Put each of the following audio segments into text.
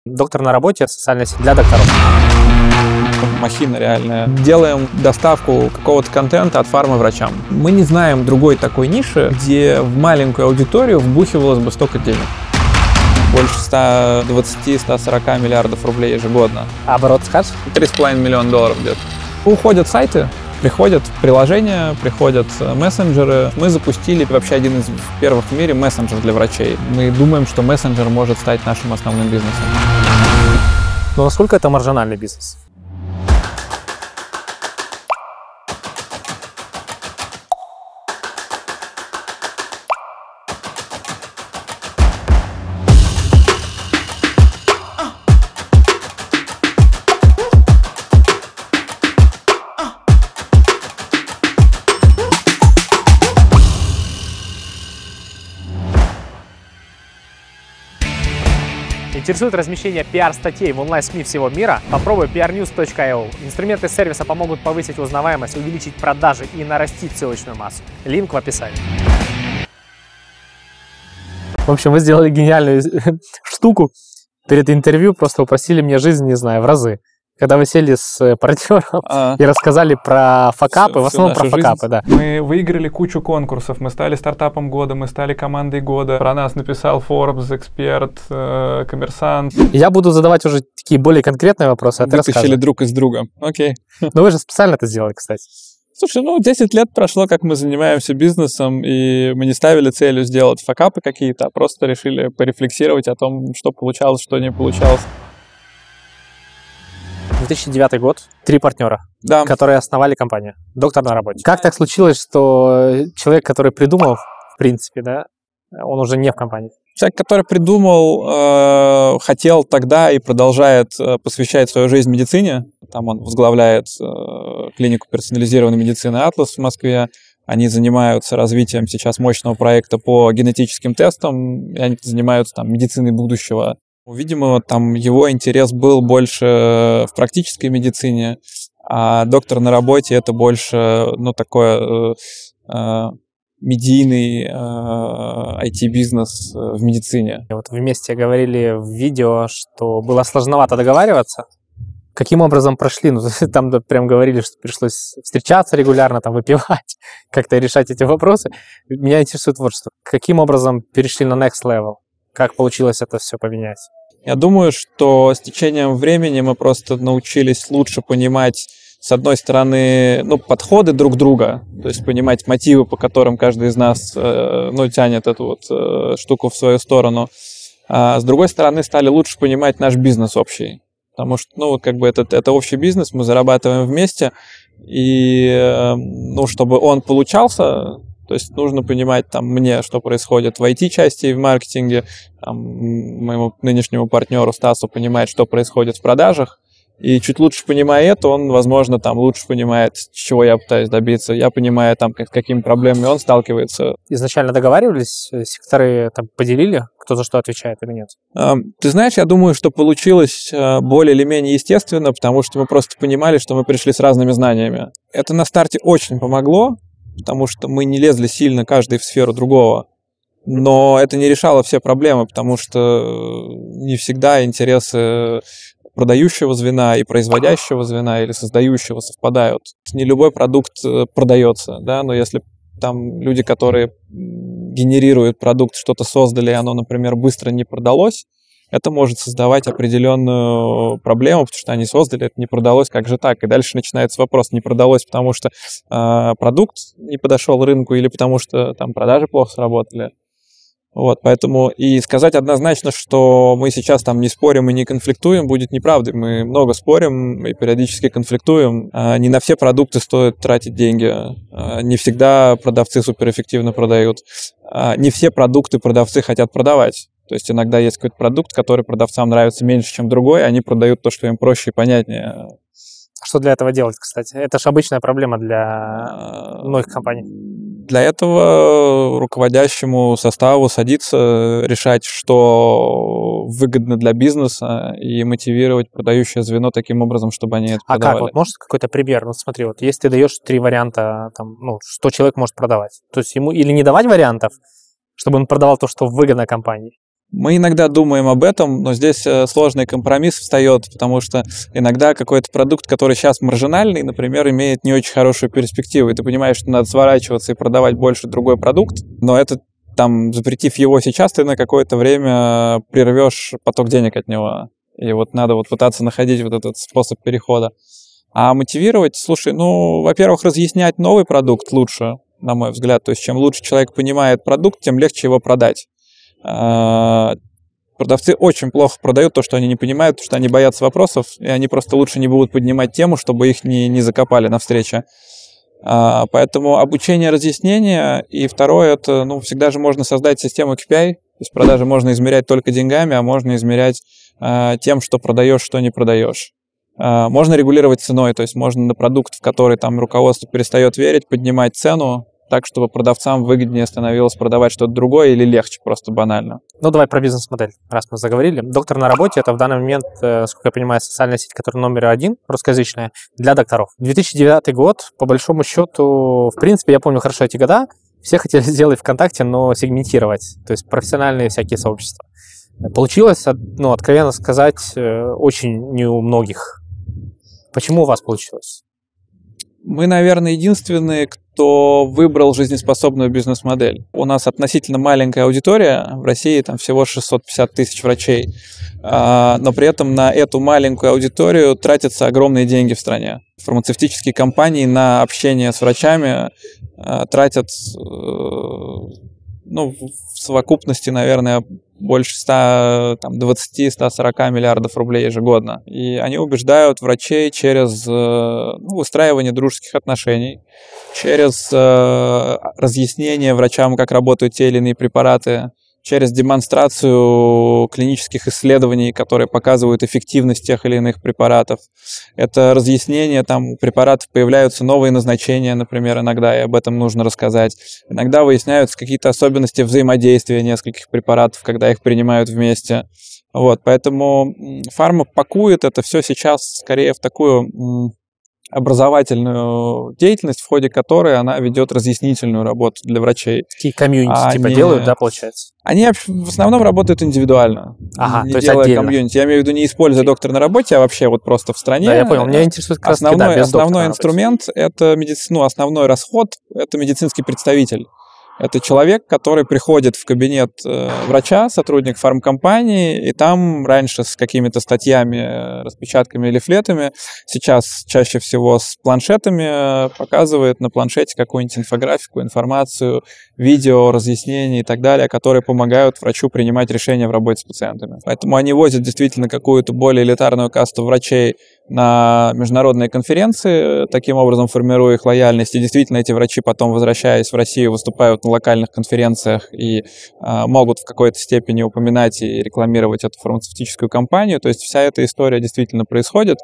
Доктор на работе, социальная сеть для докторов. Махина реальная. Делаем доставку какого-то контента от фармы врачам. Мы не знаем другой такой ниши, где в маленькую аудиторию вбухивалось бы столько денег. Больше 120-140 миллиардов рублей ежегодно. А оборот скажешь? $3,5 миллиона где-то. Уходят сайты, приходят приложения, приходят мессенджеры. Мы запустили вообще один из первых в мире мессенджер для врачей. Мы думаем, что мессенджер может стать нашим основным бизнесом. Но насколько это маржинальный бизнес? Интересует размещение пиар-статей в онлайн-СМИ всего мира? Попробуй prnews.io. Инструменты сервиса помогут повысить узнаваемость, увеличить продажи и нарастить ссылочную массу. Линк в описании. В общем, вы сделали гениальную штуку. Перед интервью просто упростили мне жизнь, не знаю, в разы. Когда вы сели с партнером и рассказали про факапы, в основном про факапы, да. Мы выиграли кучу конкурсов, мы стали стартапом года, мы стали командой года. Про нас написал Forbes, Эксперт, Коммерсант. Я буду задавать уже такие более конкретные вопросы, а ты рассказывай. Вытащили друг из друга. Окей. Но вы же специально это сделали, кстати. Слушай, 10 лет прошло, как мы занимаемся бизнесом, и мы не ставили целью сделать факапы какие-то, а просто решили порефлексировать о том, что получалось, что не получалось. 2009 год, 3 партнера, да, которые основали компанию «Доктор на работе». Как так случилось, что человек, который придумал, в принципе, да, он уже не в компании? Человек, который придумал, хотел тогда и продолжает посвящать свою жизнь медицине. Там он возглавляет клинику персонализированной медицины «Атлас» в Москве. Они занимаются развитием сейчас мощного проекта по генетическим тестам, и они занимаются там медициной будущего. Видимо, там его интерес был больше в практической медицине, а доктор на работе — это больше, такой медийный IT-бизнес в медицине. Вот вы вместе говорили в видео, что было сложновато договариваться. Каким образом прошли? Там прям говорили, что пришлось встречаться регулярно, там выпивать, как-то решать эти вопросы. Меня интересует вот что. Каким образом перешли на next level? Как получилось это все поменять? Я думаю, что с течением времени мы просто научились лучше понимать, с одной стороны, подходы друг друга, то есть понимать мотивы, по которым каждый из нас тянет эту штуку в свою сторону. А с другой стороны, стали лучше понимать наш бизнес общий, потому что, это общий бизнес, мы зарабатываем вместе, и, чтобы он получался, то есть нужно понимать мне, что происходит в IT-части и в маркетинге, моему нынешнему партнеру Стасу понимать, что происходит в продажах, и чуть лучше понимая это, он, возможно, лучше понимает, чего я пытаюсь добиться. Я понимаю, с какими проблемами он сталкивается. Изначально договаривались, секторы поделили, кто за что отвечает или нет? Ты знаешь, я думаю, что получилось более или менее естественно, потому что мы просто понимали, что мы пришли с разными знаниями. Это на старте очень помогло, потому что мы не лезли сильно каждый в сферу другого. Но это не решало все проблемы, потому что не всегда интересы продающего звена и производящего звена или создающего совпадают. Не любой продукт продается, да, но если там люди, которые генерируют продукт, что-то создали, и оно, например, быстро не продалось, это может создавать определенную проблему, потому что они создали, это не продалось, как же так? И дальше начинается вопрос, не продалось, потому что продукт не подошел рынку или потому что там продажи плохо сработали. Поэтому и сказать однозначно, что мы сейчас не спорим и не конфликтуем, будет неправдой. Мы много спорим и периодически конфликтуем. Не на все продукты стоит тратить деньги. Не всегда продавцы суперэффективно продают. Не все продукты продавцы хотят продавать. То есть иногда есть какой-то продукт, который продавцам нравится меньше, чем другой, они продают то, что им проще и понятнее. Что для этого делать, кстати? Это же обычная проблема для многих компаний. Для этого руководящему составу садиться, решать, что выгодно для бизнеса, и мотивировать продающее звено таким образом, чтобы они это продавали. А как? Может какой-то пример? Смотри, если ты даешь 3 варианта, что человек может продавать. То есть ему или не давать вариантов, чтобы он продавал то, что выгодно компании, Мы иногда думаем об этом, но здесь сложный компромисс встает, потому что иногда какой-то продукт, который сейчас маржинальный, например, имеет не очень хорошую перспективу, и ты понимаешь, что надо сворачиваться и продавать больше другой продукт, но это там, запретив его сейчас, ты на какое-то время прервешь поток денег от него. И вот надо вот пытаться находить вот этот способ перехода. А мотивировать, слушай, ну, во-первых, разъяснять новый продукт лучше, на мой взгляд. То есть чем лучше человек понимает продукт, тем легче его продать. Продавцы очень плохо продают то, что они не понимают, потому что они боятся вопросов, и они просто лучше не будут поднимать тему, чтобы их не закопали на встрече. Поэтому обучение, разъяснение. И второе, это, ну, всегда же можно создать систему KPI. То есть продажи можно измерять только деньгами, а можно измерять тем, что продаешь, что не продаешь. Можно регулировать ценой, то есть можно на продукт, в который там руководство перестает верить, поднимать цену так, чтобы продавцам выгоднее становилось продавать что-то другое или легче, просто банально. Ну, давай про бизнес-модель, раз мы заговорили. «Доктор на работе» — это в данный момент, сколько я понимаю, социальная сеть, которая номер один, русскоязычная, для докторов. 2009 год, по большому счету, в принципе, я помню хорошо эти года, все хотели сделать ВКонтакте, но сегментировать, то есть профессиональные всякие сообщества. Получилось, ну, откровенно сказать, очень не у многих. Почему у вас получилось? Мы, наверное, единственные, кто выбрал жизнеспособную бизнес-модель. У нас относительно маленькая аудитория, в России там всего 650 тысяч врачей, но при этом на эту маленькую аудиторию тратятся огромные деньги в стране. Фармацевтические компании на общение с врачами тратят, ну, в совокупности, наверное, больше 120-140 миллиардов рублей ежегодно. И они убеждают врачей через выстраивание дружеских отношений, через разъяснение врачам, как работают те или иные препараты, через демонстрацию клинических исследований, которые показывают эффективность тех или иных препаратов. Это разъяснение, там у препаратов появляются новые назначения, например, иногда, и об этом нужно рассказать. Иногда выясняются какие-то особенности взаимодействия нескольких препаратов, когда их принимают вместе. Вот, поэтому фарма пакует это все сейчас скорее в такую образовательную деятельность, в ходе которой она ведет разъяснительную работу для врачей. Такие комьюнити делают, да, получается? Они в основном работают индивидуально. Ага, не то есть делая отдельно. комьюнити. Я имею в виду не используя доктор на работе, а вообще вот просто в стране. Да, я понял. Меня интересует как раз основной инструмент, это основной расход, это медицинский представитель. Это человек, который приходит в кабинет врача, сотрудник фармкомпании, и там раньше с какими-то статьями, распечатками, лифлетами, сейчас чаще всего с планшетами показывает на планшете какую-нибудь инфографику, информацию, видео, разъяснения и так далее, которые помогают врачу принимать решения в работе с пациентами. Поэтому они возят действительно какую-то более элитарную касту врачей на международные конференции, таким образом формируя их лояльность. И действительно эти врачи потом, возвращаясь в Россию, выступают на локальных конференциях и могут в какой-то степени упоминать и рекламировать эту фармацевтическую компанию. То есть вся эта история действительно происходит.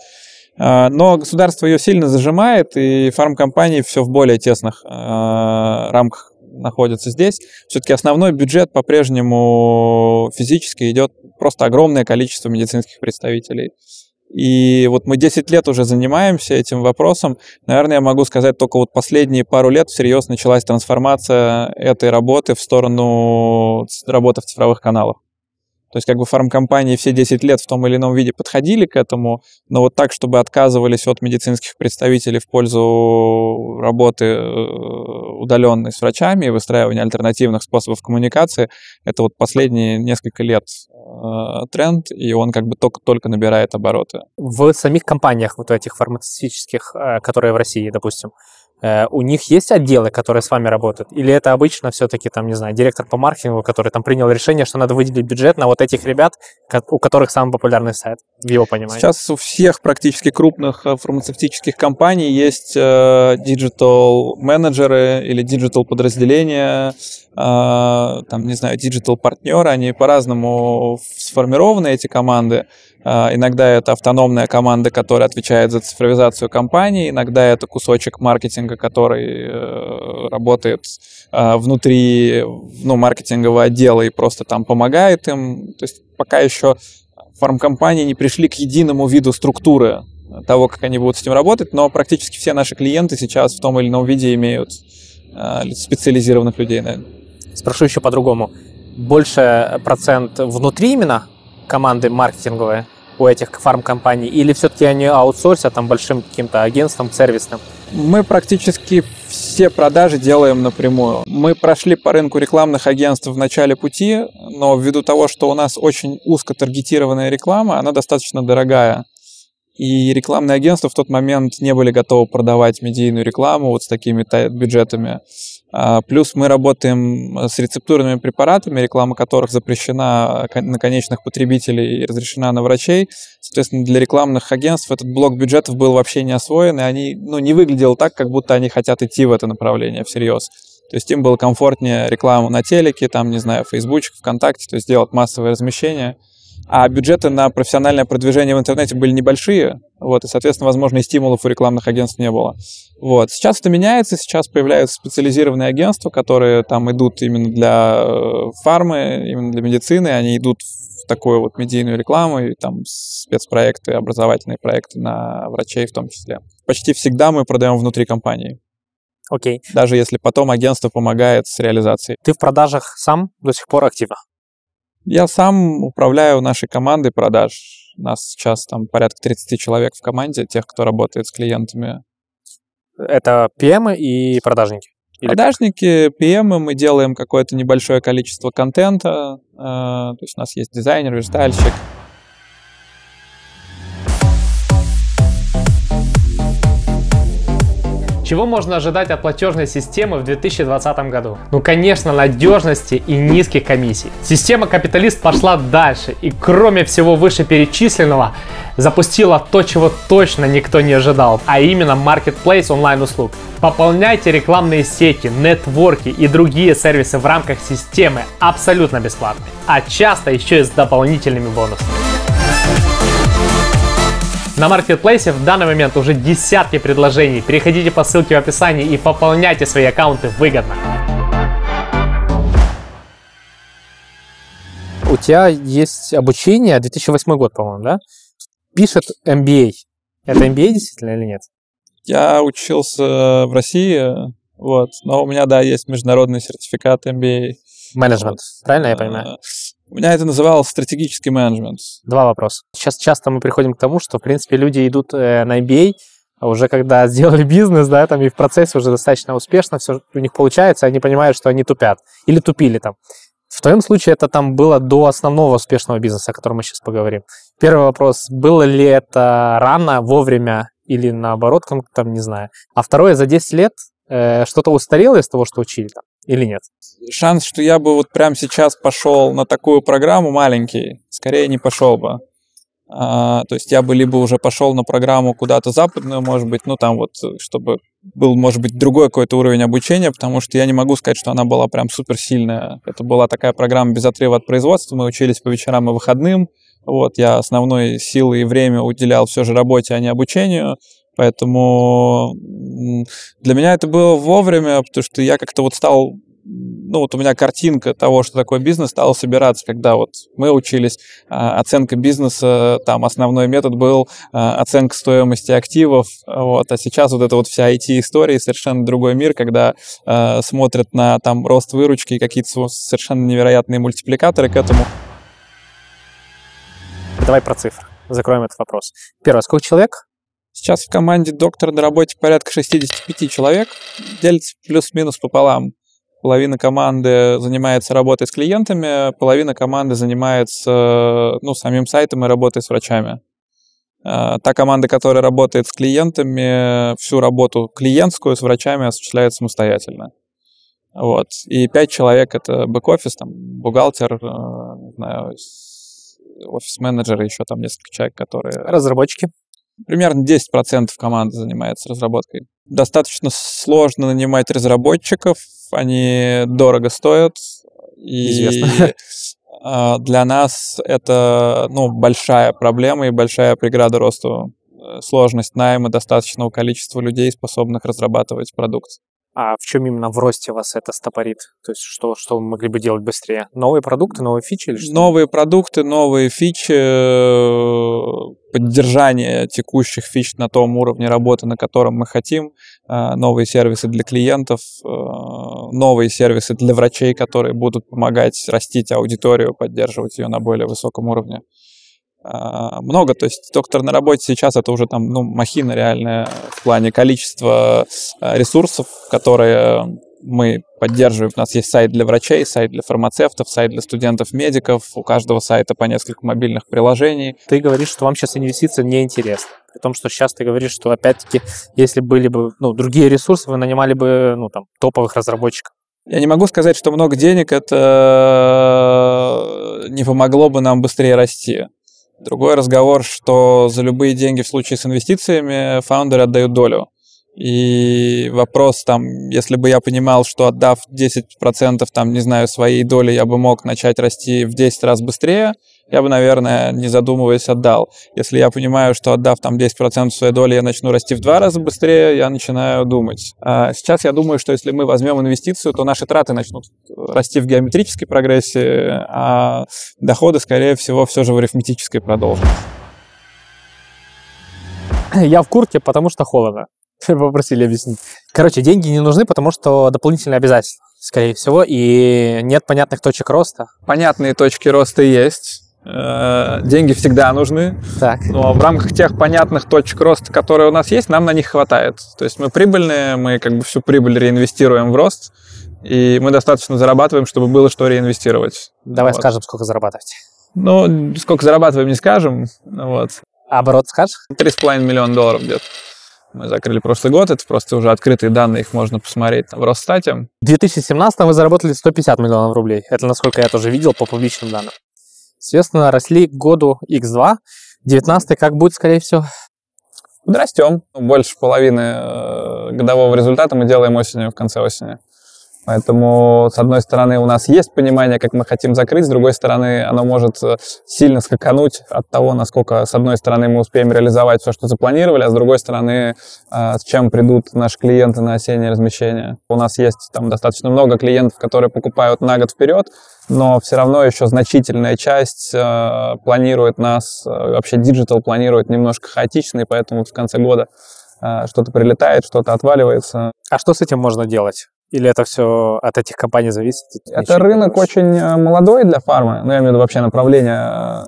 Но государство ее сильно зажимает, и фармкомпании все в более тесных рамках находятся здесь. Все-таки основной бюджет по-прежнему физически идет просто огромное количество медицинских представителей. И вот мы 10 лет уже занимаемся этим вопросом. Наверное, я могу сказать, только вот последние пару лет всерьез началась трансформация этой работы в сторону работы в цифровых каналах. То есть как бы фармкомпании все 10 лет в том или ином виде подходили к этому, но вот так, чтобы отказывались от медицинских представителей в пользу работы удаленной с врачами и выстраивания альтернативных способов коммуникации, это вот последние несколько лет тренд, и он как бы только набирает обороты. В самих компаниях вот этих фармацевтических, которые в России, допустим, у них есть отделы, которые с вами работают? Или это обычно все-таки, там, не знаю, директор по маркетингу, который там принял решение, что надо выделить бюджет на вот этих ребят, у которых самый популярный сайт, в его понимании? Сейчас у всех практически крупных фармацевтических компаний есть диджитал-менеджеры или диджитал-подразделения, там, не знаю, диджитал-партнеры, они по-разному сформированы, эти команды. Иногда это автономная команда, которая отвечает за цифровизацию компании, иногда это кусочек маркетинга, который работает внутри маркетингового отдела и просто там помогает им. То есть пока еще фармкомпании не пришли к единому виду структуры того, как они будут с этим работать, но практически все наши клиенты сейчас в том или ином виде имеют специализированных людей, наверное. Спрошу еще по-другому. больше процент внутри именно команды маркетинговой у этих фармкомпаний, или все-таки они аутсорсят там большим каким-то агентством сервисным? Мы практически все продажи делаем напрямую. Мы прошли по рынку рекламных агентств в начале пути, но ввиду того, что у нас очень узко таргетированная реклама, она достаточно дорогая. И рекламные агентства в тот момент не были готовы продавать медийную рекламу вот с такими бюджетами. Плюс мы работаем с рецептурными препаратами, реклама которых запрещена на конечных потребителей и разрешена на врачей. Соответственно, для рекламных агентств этот блок бюджетов был вообще не освоен, и они, не выглядело так, как будто они хотят идти в это направление всерьез. То есть им было комфортнее рекламу на телеке, там, не знаю, Фейсбучек, ВКонтакте, то есть делать массовое размещение. А бюджеты на профессиональное продвижение в интернете были небольшие, и, соответственно, возможно, и стимулов у рекламных агентств не было. Сейчас это меняется, сейчас появляются специализированные агентства, которые там идут именно для фармы, именно для медицины, они идут в такую медийную рекламу, и там спецпроекты, образовательные проекты на врачей в том числе. Почти всегда мы продаем внутри компании. Окей. Даже если потом агентство помогает с реализацией. Ты в продажах сам до сих пор активно? Я сам управляю нашей командой продаж. У нас сейчас там порядка 30 человек в команде, тех, кто работает с клиентами. Это PM и продажники? Продажники, PM, мы делаем какое-то небольшое количество контента. То есть у нас есть дизайнер, верстальщик. Чего можно ожидать от платежной системы в 2020 году? Конечно, надежности и низких комиссий. Система Капиталист пошла дальше и, кроме всего вышеперечисленного, запустила то, чего точно никто не ожидал, а именно Marketplace онлайн-услуг. Пополняйте рекламные сети, нетворки и другие сервисы в рамках системы абсолютно бесплатно, а часто еще и с дополнительными бонусами. На Marketplace в данный момент уже десятки предложений. Переходите по ссылке в описании и пополняйте свои аккаунты выгодно. У тебя есть обучение, 2008 год, по-моему, да? Пишет MBA. Это MBA действительно или нет? Я учился в России, но у меня, есть международный сертификат MBA. Менеджмент, правильно я понимаю? У меня это называлось стратегический менеджмент. Два вопроса. Сейчас часто мы приходим к тому, что, в принципе, люди идут на MBA, а уже когда сделали бизнес, и в процессе уже достаточно успешно все у них получается, они понимают, что они тупят. Или тупили там. В твоем случае это там было до основного успешного бизнеса, о котором мы сейчас поговорим. Первый вопрос. Было ли это рано, вовремя или наоборот, не знаю. А второе, за 10 лет что-то устарело из того, что учили там, или нет? Шанс, что я бы прямо сейчас пошел на такую программу, маленький. Скорее не пошел бы. То есть я бы либо уже пошел на программу куда-то западную, может быть, чтобы был, может быть, другой какой-то уровень обучения, потому что я не могу сказать, что она была прям суперсильная. Это была такая программа без отрыва от производства, мы учились по вечерам и выходным. Я основной силы и время уделял все же работе, а не обучению. Поэтому для меня это было вовремя, потому что я как-то стал... у меня картинка того, что такое бизнес, стала собираться, когда мы учились, оценка бизнеса, там основной метод был оценка стоимости активов, а сейчас эта вся IT-история, совершенно другой мир, когда смотрят на рост выручки и какие-то совершенно невероятные мультипликаторы к этому. Давай про цифры, закроем этот вопрос. Первое, сколько человек? Сейчас в команде доктор-доработник порядка 65 человек, делится плюс-минус пополам. Половина команды занимается работой с клиентами, половина команды занимается самим сайтом и работой с врачами. Та команда, которая работает с клиентами, всю работу клиентскую с врачами осуществляет самостоятельно. И 5 человек — это бэк-офис, бухгалтер, офис-менеджер и еще несколько человек, которые... Разработчики? Примерно 10% команды занимается разработкой. Достаточно сложно нанимать разработчиков, они дорого стоят. Известно. Для нас это большая проблема и большая преграда росту. Сложность найма достаточного количества людей, способных разрабатывать продукт. А в чем именно в росте вас это стопорит? То есть что вы могли бы делать быстрее? Новые продукты, новые фичи или что? Новые продукты, новые фичи. поддержание текущих фич на том уровне работы, на котором мы хотим, новые сервисы для клиентов, новые сервисы для врачей, которые будут помогать растить аудиторию, поддерживать ее на более высоком уровне. Много, то есть доктор на работе сейчас это уже там, махина реальная в плане количества ресурсов, которые мы поддерживаем. У нас есть сайт для врачей, сайт для фармацевтов, сайт для студентов-медиков. У каждого сайта по несколько мобильных приложений. Ты говоришь, что вам сейчас инвестиции неинтересны. При том, что сейчас ты говоришь, что опять-таки, если были бы другие ресурсы, вы нанимали бы топовых разработчиков. Я не могу сказать, что много денег это не помогло бы нам быстрее расти. Другой разговор, что за любые деньги в случае с инвестициями фаундеры отдают долю. И вопрос если бы я понимал, что отдав 10%, своей доли, я бы мог начать расти в 10 раз быстрее, я бы, наверное, не задумываясь, отдал. Если я понимаю, что отдав 10% своей доли, я начну расти в 2 раза быстрее, я начинаю думать. А сейчас я думаю, что если мы возьмем инвестицию, то наши траты начнут расти в геометрической прогрессии, а доходы, скорее всего, все же в арифметической продолжат. Я в куртке, потому что холодно. Попросили объяснить. Короче, деньги не нужны, потому что дополнительные обязательства, скорее всего, и нет понятных точек роста. Понятные точки роста есть. Деньги всегда нужны. Так. Но в рамках тех понятных точек роста, которые у нас есть, нам на них хватает. То есть мы прибыльные, мы всю прибыль реинвестируем в рост, и мы достаточно зарабатываем, чтобы было что реинвестировать. Давай скажем, сколько зарабатываете. Сколько зарабатываем, не скажем. А оборот скажешь? $3,5 миллиона где-то. Мы закрыли прошлый год, это просто уже открытые данные, их можно посмотреть в Росстате. В 2017 вы заработали 150 миллионов рублей. Это, насколько я тоже видел, по публичным данным. Соответственно, росли к году X2. 19-й как будет, скорее всего? Растем. Больше половины годового результата мы делаем осенью, в конце осени. Поэтому, с одной стороны, у нас есть понимание, как мы хотим закрыть, с другой стороны, оно может сильно скакануть от того, насколько, с одной стороны, мы успеем реализовать все, что запланировали, а с другой стороны, с чем придут наши клиенты на осеннее размещение. У нас есть достаточно много клиентов, которые покупают на год вперед, но все равно еще значительная часть планирует нас, вообще диджитал планирует немножко хаотично, и поэтому в конце года что-то прилетает, что-то отваливается. А что с этим можно делать? Или это все от этих компаний зависит? Это рынок очень молодой для фармы, я имею в виду вообще направление,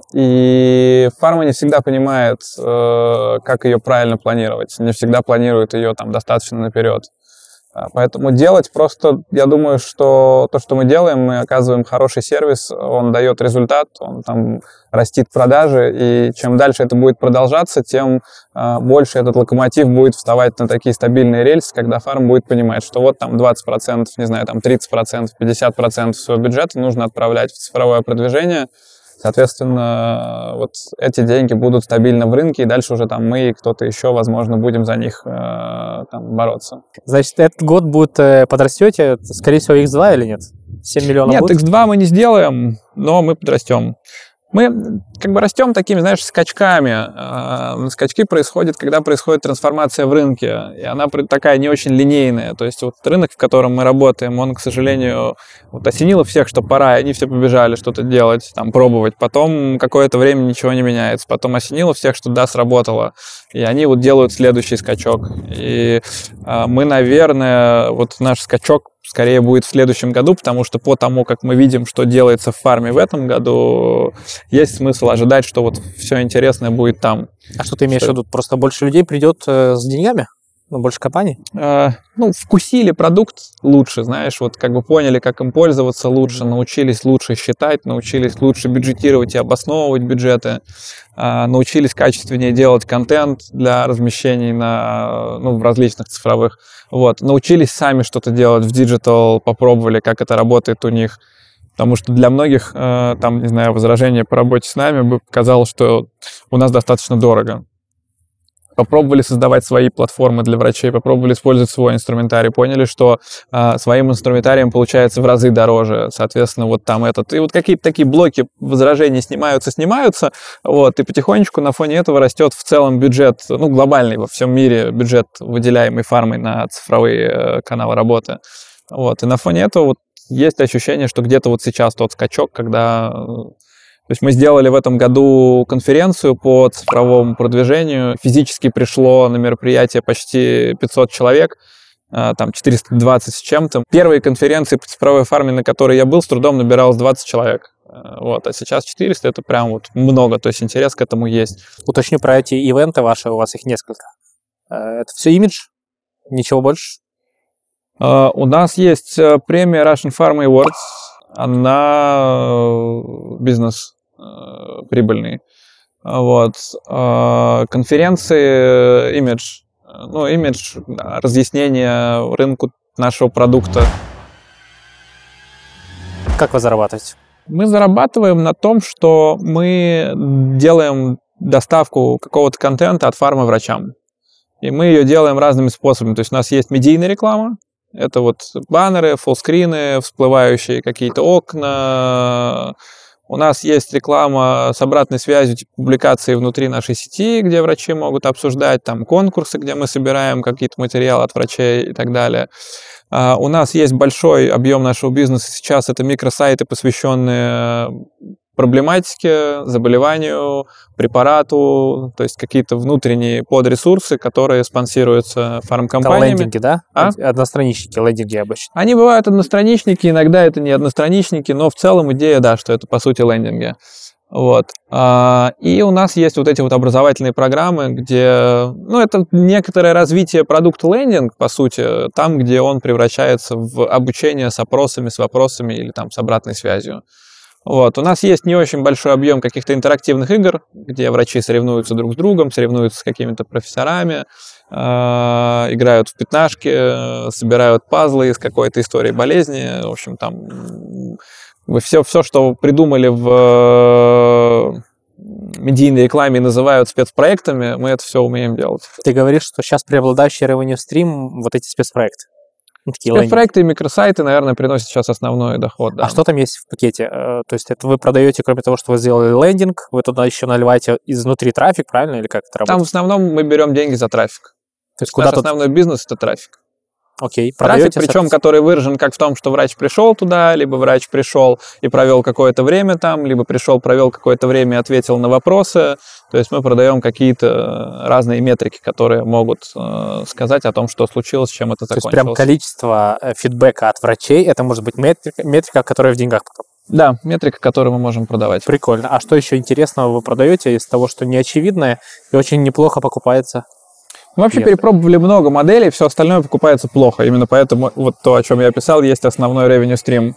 и фарма не всегда понимает, как ее правильно планировать, не всегда планирует ее достаточно наперед. Поэтому делать просто, я думаю, что то, что мы делаем, мы оказываем хороший сервис, он дает результат, он растит продажи, и чем дальше это будет продолжаться, тем больше этот локомотив будет вставать на такие стабильные рельсы, когда фарм будет понимать, что 20%, 30%, 50% своего бюджета нужно отправлять в цифровое продвижение. Соответственно, эти деньги будут стабильно в рынке, и дальше уже мы и кто-то еще, возможно, будем за них бороться. Значит, этот год подрастете, скорее всего, X2 или нет? 7 миллионов Нет, будет? X2 мы не сделаем, но мы подрастем. Мы растем такими, скачками. Скачки происходят, когда происходит трансформация в рынке, и она такая не очень линейная. То есть рынок, в котором мы работаем, он, к сожалению, осенило всех, что пора, и они все побежали что-то делать, пробовать. Потом какое-то время ничего не меняется. Потом осенило всех, что да, сработало, и они делают следующий скачок. И мы, наверное, наш скачок скорее будет в следующем году, потому что по тому, как мы видим, что делается в фарме в этом году, есть смысл ожидать, что все интересное будет там. А что ты имеешь в виду? Просто больше людей придет с деньгами? Больше компаний? Вкусили продукт лучше, поняли, как им пользоваться лучше, научились лучше считать, научились лучше бюджетировать и обосновывать бюджеты, научились качественнее делать контент для размещений в различных цифровых. Научились сами что-то делать в диджитал, попробовали, как это работает у них. Потому что для многих, возражение по работе с нами бы показалось, что у нас достаточно дорого. Попробовали создавать свои платформы для врачей, попробовали использовать свой инструментарий, поняли, что своим инструментарием получается в разы дороже. Соответственно, И какие-то такие блоки возражений снимаются, и потихонечку на фоне этого растет в целом бюджет, глобальный во всем мире бюджет, выделяемый фармой на цифровые каналы работы. И на фоне этого есть ощущение, что где-то сейчас тот скачок, когда То есть мы сделали в этом году конференцию по цифровому продвижению. Физически пришло на мероприятие почти 500 человек, там 420 с чем-то. Первые конференции по цифровой фарме, на которой я был, с трудом набиралось 20 человек. Вот, а сейчас 400 — это прям вот много, то есть интерес к этому есть. Уточню про эти ивенты ваши, у вас их несколько. Это все имидж? Ничего больше? У нас есть премия Russian Pharma Awards, она бизнес прибыльный. Вот. Конференции имидж. Ну, имидж, разъяснение рынку нашего продукта. Как вы зарабатываете? Мы зарабатываем на том, что мы делаем доставку какого-то контента от фармы врачам. И мы ее делаем разными способами. То есть у нас есть медийная реклама. Это вот баннеры, фуллскрины, всплывающие какие-то окна. У нас есть реклама с обратной связью, типа публикации внутри нашей сети, где врачи могут обсуждать, там конкурсы, где мы собираем какие-то материалы от врачей и так далее. У нас есть большой объем нашего бизнеса сейчас, это микросайты, посвященные проблематике, заболеванию, препарату, то есть какие-то внутренние подресурсы, которые спонсируются фармкомпаниями. Это лендинги, да? Одностраничники, лендинги обычно. Они бывают одностраничники, иногда это не одностраничники, но в целом идея, да, что это по сути лендинги. Вот. И у нас есть вот эти вот образовательные программы, где, ну, это некоторое развитие продукта лендинг, по сути, там, где он превращается в обучение с опросами, с вопросами или там с обратной связью. Вот. У нас есть не очень большой объем каких-то интерактивных игр, где врачи соревнуются друг с другом, соревнуются с какими-то профессорами, играют в пятнашки, собирают пазлы из какой-то истории болезни. В общем, там все, что придумали в медийной рекламе и называют спецпроектами, мы это все умеем делать. Ты говоришь, что сейчас преобладающий revenue stream вот эти спецпроекты. Спецпроекты и микросайты, наверное, приносят сейчас основной доход. Да. А что там есть в пакете? То есть это вы продаете, кроме того, что вы сделали лендинг, вы туда еще наливаете изнутри трафик, правильно? Или как это работает? Там в основном мы берем деньги за трафик. То есть куда основной бизнес — это трафик. Окей, трафик, причем который выражен как в том, что врач пришел туда, либо врач пришел и провел какое-то время там, либо пришел, провел какое-то время и ответил на вопросы. То есть мы продаем какие-то разные метрики, которые могут сказать о том, что случилось, чем это закончилось. То есть прям количество фидбэка от врачей, это может быть метрика, которая в деньгах потом? Да, метрика, которую мы можем продавать. Прикольно. А что еще интересного вы продаете из того, что неочевидное и очень неплохо покупается? Мы вообще перепробовали много моделей, все остальное покупается плохо. Именно поэтому вот то, о чем я писал, есть основной revenue stream.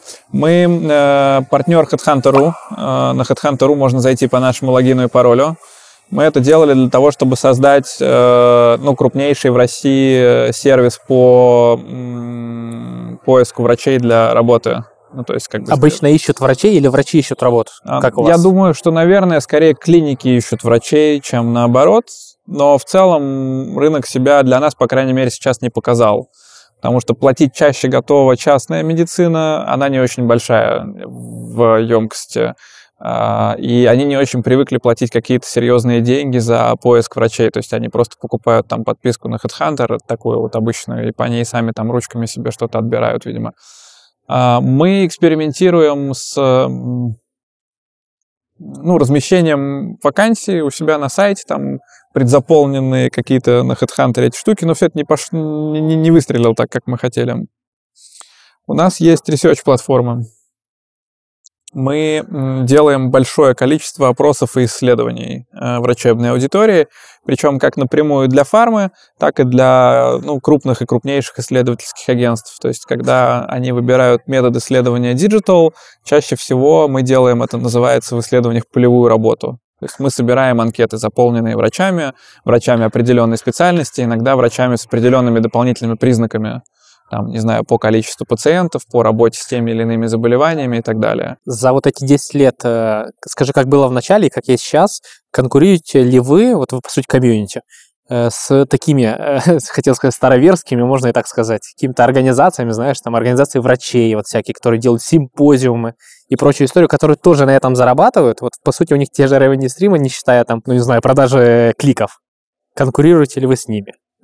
Мы партнер Headhunter.ru. На Headhunter.ru можно зайти по нашему логину и паролю. Мы это делали для того, чтобы создать крупнейший в России сервис по поиску врачей для работы. Ну, то есть, обычно ищут врачей или врачи ищут работу? Как у вас? Я думаю, что, наверное, скорее клиники ищут врачей, чем наоборот. Но в целом рынок себя для нас, по крайней мере, сейчас не показал. Потому что платить чаще готова частная медицина, она не очень большая в емкости. И они не очень привыкли платить какие-то серьезные деньги за поиск врачей. То есть они просто покупают там подписку на Headhunter, такую вот обычную, и по ней сами там ручками себе что-то отбирают, видимо. Мы экспериментируем с размещением вакансий у себя на сайте, там предзаполненные какие-то на HeadHunter эти штуки, но все это не выстрелило так, как мы хотели. У нас есть research-платформа. Мы делаем большое количество опросов и исследований врачебной аудитории, причем как напрямую для фармы, так и для крупных и крупнейших исследовательских агентств. То есть, когда они выбирают метод исследования digital, чаще всего мы делаем это, называется в исследованиях полевую работу. То есть мы собираем анкеты, заполненные врачами определенной специальности, иногда врачами с определенными дополнительными признаками. Там, не знаю, по количеству пациентов, по работе с теми или иными заболеваниями и так далее. За вот эти 10 лет, скажи, как было в начале и как есть сейчас, конкурируете ли вы, вот вы, по сути, комьюнити, с такими, хотел сказать, староверскими, можно и так сказать, какими-то организациями, знаешь, там, организации врачей, вот всякие, которые делают симпозиумы и прочую историю, которые тоже на этом зарабатывают. Вот, по сути, у них те же revenue стримы, не считая, там, продажи кликов. Конкурируете ли вы с ними?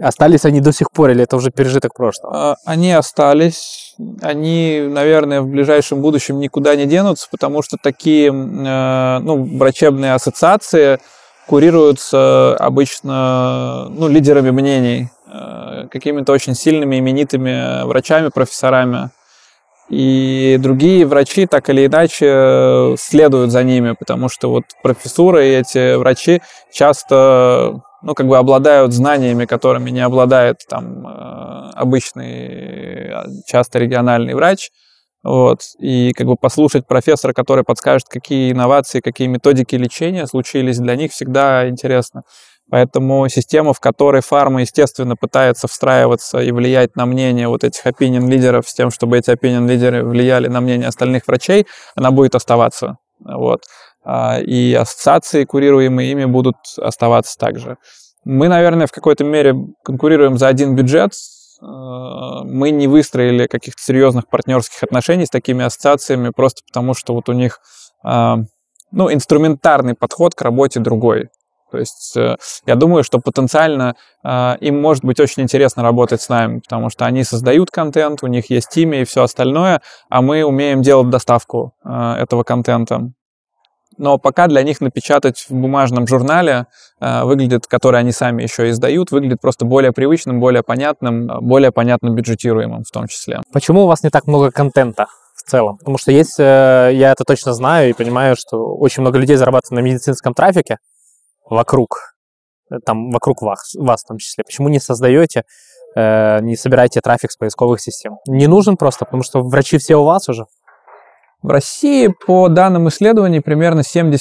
Остались они до сих пор, или это уже пережиток прошлого? Они остались. Они, наверное, в ближайшем будущем никуда не денутся, потому что такие врачебные ассоциации курируются обычно лидерами мнений, какими-то очень сильными, именитыми врачами, профессорами. И другие врачи так или иначе следуют за ними, потому что вот профессура и эти врачи часто обладают знаниями, которыми не обладает там обычный, часто региональный врач. Вот. И послушать профессора, который подскажет, какие инновации, какие методики лечения случились, для них всегда интересно. Поэтому система, в которой фарма, естественно, пытается встраиваться и влиять на мнение вот этих opinion-лидеров с тем, чтобы эти opinion-лидеры влияли на мнение остальных врачей, она будет оставаться. Вот. И ассоциации, курируемые ими, будут оставаться также. Мы, наверное, в какой-то мере конкурируем за один бюджет. Мы не выстроили каких-то серьезных партнерских отношений с такими ассоциациями просто потому, что вот у них инструментарный подход к работе другой. То есть я думаю, что потенциально им может быть очень интересно работать с нами, потому что они создают контент, у них есть имя и все остальное, а мы умеем делать доставку этого контента. Но пока для них напечатать в бумажном журнале выглядит, который они сами еще издают, выглядит просто более привычным, более понятно бюджетируемым в том числе. Почему у вас не так много контента в целом? Потому что есть, я это точно знаю и понимаю, что очень много людей зарабатывают на медицинском трафике вокруг вас в том числе. Почему не создаете, не собираете трафик с поисковых систем? Не нужен просто, потому что врачи все у вас уже? В России, по данным исследований, примерно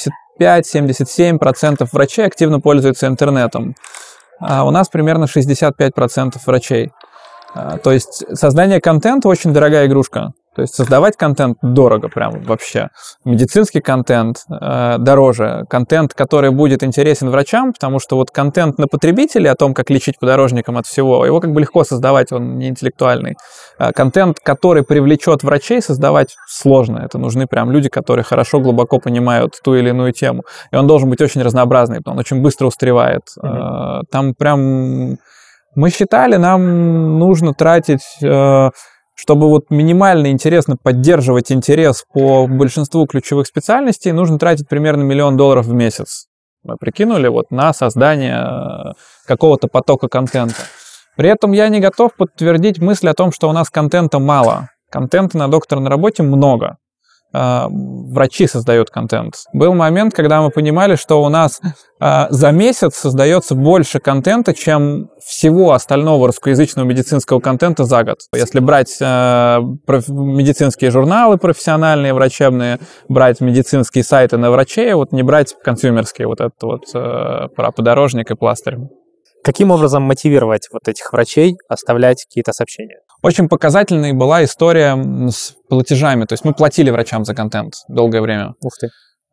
75-77% врачей активно пользуются интернетом. А у нас примерно 65% врачей. То есть создание контента очень дорогая игрушка. То есть создавать контент дорого прям вообще. Медицинский контент дороже. Контент, который будет интересен врачам, потому что вот контент на потребителей о том, как лечить подорожникам от всего, его легко создавать, он не интеллектуальный. Контент, который привлечет врачей, создавать сложно. Это нужны прям люди, которые хорошо, глубоко понимают ту или иную тему. И он должен быть очень разнообразный, он очень быстро устаревает. Там прям... Мы считали, нам нужно тратить... Чтобы вот минимально интересно поддерживать интерес по большинству ключевых специальностей, нужно тратить примерно $1 миллион в месяц. Мы прикинули на создание какого-то потока контента. При этом я не готов подтвердить мысль о том, что у нас контента мало. Контента на доктора на работе много. Врачи создают контент. Был момент, когда мы понимали, что у нас за месяц создается больше контента, чем всего остального русскоязычного медицинского контента за год. Если брать медицинские журналы профессиональные, врачебные, брать медицинские сайты на врачей, не брать консюмерские, про подорожник и пластырь. Каким образом мотивировать этих врачей оставлять какие-то сообщения? Очень показательной была история с платежами. То есть мы платили врачам за контент долгое время. Ух ты.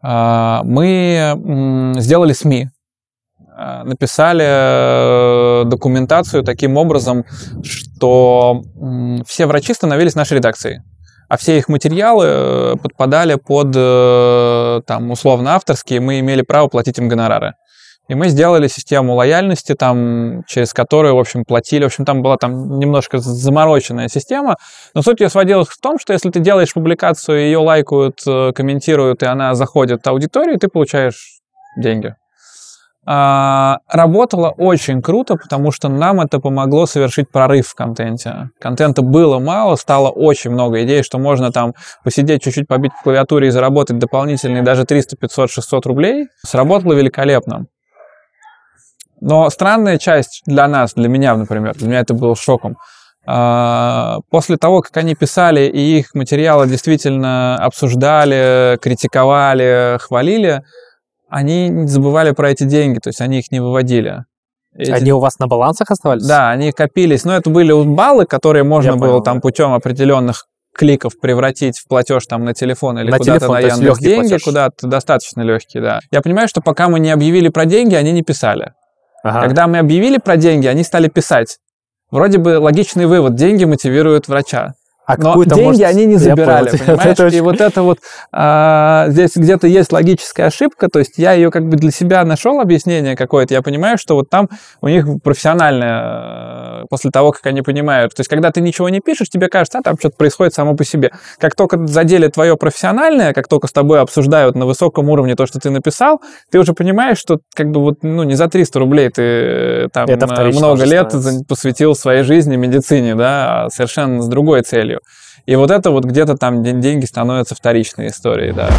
Мы сделали СМИ. Написали документацию таким образом, что все врачи становились нашей редакцией. А все их материалы подпадали под, условно, авторские, мы имели право платить им гонорары. И мы сделали систему лояльности, через которую, в общем, платили. В общем, там была немножко замороченная система. Но суть ее сводилась в том, что если ты делаешь публикацию, ее лайкают, комментируют, и она заходит в аудиторию, ты получаешь деньги. Работало очень круто, потому что нам это помогло совершить прорыв в контенте. Контента было мало, стало очень много идей, что можно посидеть чуть-чуть, побить по клавиатуре и заработать дополнительные даже 300, 500, 600 рублей. Сработало великолепно. Но странная часть для нас, для меня, например, для меня это было шоком. После того, как они писали и их материалы действительно обсуждали, критиковали, хвалили, они забывали про эти деньги, то есть они их не выводили. Они у вас на балансах оставались? Да, они копились, но это были баллы, которые можно было путем определенных кликов превратить в платеж на телефон или куда-то на Яндекс.Деньги, куда-то достаточно легкий, да. Я понимаю, что пока мы не объявили про деньги, они не писали. Ага. Когда мы объявили про деньги, они стали писать. Вроде бы логичный вывод, деньги мотивируют врача. Но деньги они не забирали, понимаешь? И вот это вот здесь где-то есть логическая ошибка, то есть я ее как бы для себя нашел объяснение какое-то, я понимаю, что вот там у них профессиональное, после того, как они понимают, то есть когда ты ничего не пишешь, тебе кажется, там что-то происходит само по себе. Как только задели твое профессиональное, как только с тобой обсуждают на высоком уровне то, что ты написал, ты уже понимаешь, что как бы вот, ну, не за 300 рублей ты там много лет посвятил своей жизни медицине, да, а совершенно с другой целью. И вот это вот где-то там деньги становятся вторичной историей, да.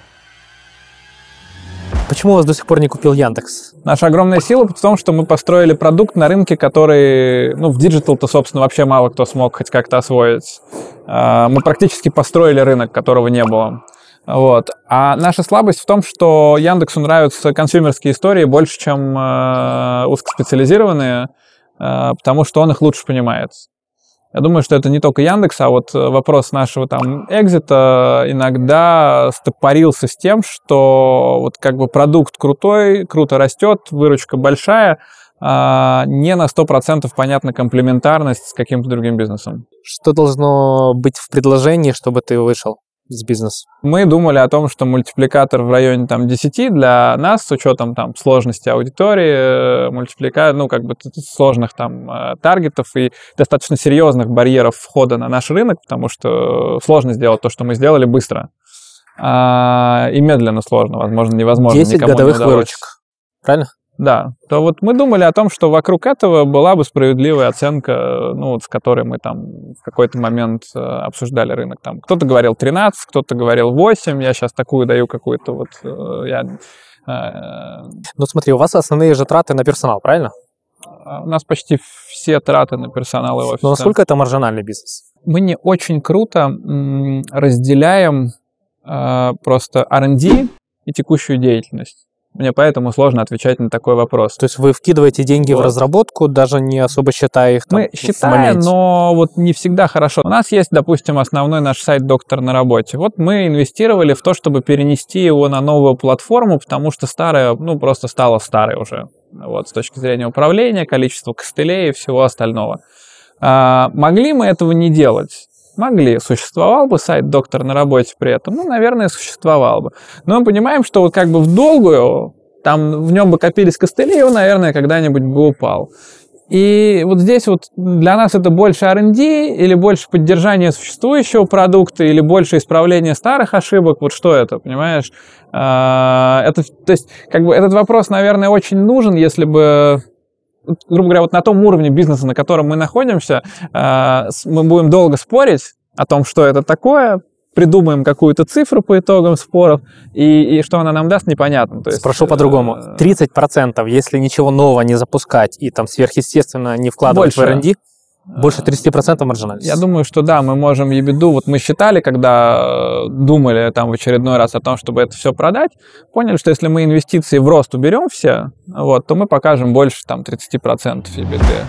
Почему вас до сих пор не купил Яндекс? Наша огромная сила в том, что мы построили продукт на рынке, который, ну, в диджитал-то, собственно, вообще мало кто смог хоть как-то освоить. Мы практически построили рынок, которого не было. Вот. А наша слабость в том, что Яндексу нравятся консюмерские истории больше, чем узкоспециализированные, потому что он их лучше понимает. Я думаю, что это не только Яндекс, а вот вопрос нашего там экзита иногда стопорился с тем, что вот как бы продукт крутой, круто растет, выручка большая, не на 100% понятна комплементарность с каким-то другим бизнесом. Что должно быть в предложении, чтобы ты вышел из бизнеса? Мы думали о том, что мультипликатор в районе там 10 для нас, с учетом там сложности аудитории, ну, как бы сложных там таргетов и достаточно серьезных барьеров входа на наш рынок, потому что сложно сделать то, что мы сделали, быстро. И медленно сложно, возможно, невозможно. 10 годовых выручек, правильно? Да, то вот мы думали о том, что вокруг этого была бы справедливая оценка, ну, вот с которой мы там в какой-то момент обсуждали рынок. Там кто-то говорил 13, кто-то говорил 8, я сейчас такую даю какую-то вот... Ну, смотри, у вас основные же траты на персонал, правильно? У нас почти все траты на персонал и офис. Но насколько это маржинальный бизнес? Мы не очень круто разделяем просто R&D и текущую деятельность. Мне поэтому сложно отвечать на такой вопрос. То есть вы вкидываете деньги в разработку, даже не особо считая их там, мы считаем, но вот не всегда хорошо. У нас есть, допустим, основной наш сайт «Доктор на работе». Вот мы инвестировали в то, чтобы перенести его на новую платформу, потому что старая, ну, просто стала старой уже. Вот, с точки зрения управления, количества костылей и всего остального. Могли мы этого не делать? Могли. Существовал бы сайт «Доктор на работе» при этом? Ну, наверное, существовал бы. Но мы понимаем, что вот как бы в долгую, там в нем бы копились костыли, и он, наверное, когда-нибудь бы упал. И вот здесь вот для нас это больше R&D или больше поддержания существующего продукта или больше исправления старых ошибок. Вот что это, понимаешь? То есть, как бы этот вопрос, наверное, очень нужен, если бы... грубо говоря, вот на том уровне бизнеса, на котором мы находимся, мы будем долго спорить о том, что это такое, придумаем какую-то цифру по итогам споров, и что она нам даст, непонятно. То есть, спрошу по-другому. 30%, если ничего нового не запускать и там сверхъестественно не вкладывать в R&D, больше 30% маржинальность. Я думаю, что да, мы можем ебеду. Вот мы считали, когда думали там в очередной раз о том, чтобы это все продать, поняли, что если мы инвестиции в рост уберем все, вот, то мы покажем больше там 30% ебеды.